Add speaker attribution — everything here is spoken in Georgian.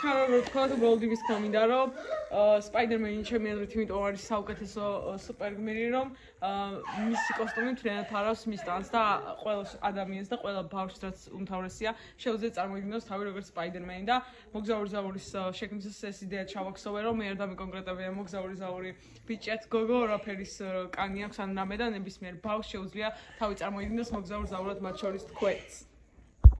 Speaker 1: ჩქარა რო თქვა თუ გოლდივის კომიდა რომ სპაიდერმენი ჩემი აზრით იმიტომ არის საუკეთესო სუპერგმირი რომ მისი კოსტუმი მთლიანად არავს მის ტანს და ყველა ადამიანს და ყველა ბავშვს რაც უმთავრესია შეუძლია წარმოიდგინოს თავი როგორც სპაიდერმენი და მოგზაური ზაურის შექმნისას ეს იდეა ჩავაქსოვე რომ მე არ დამიკონკრეტებია მოგზაური ზაური ბიჭად გოგო რაფერის კანი აქვს ან რამე და ნებისმიერ ბავშვს შეუძლია თავი წარმოიდგინოს მოგზაურ ზაურად მათ შორის თქვენს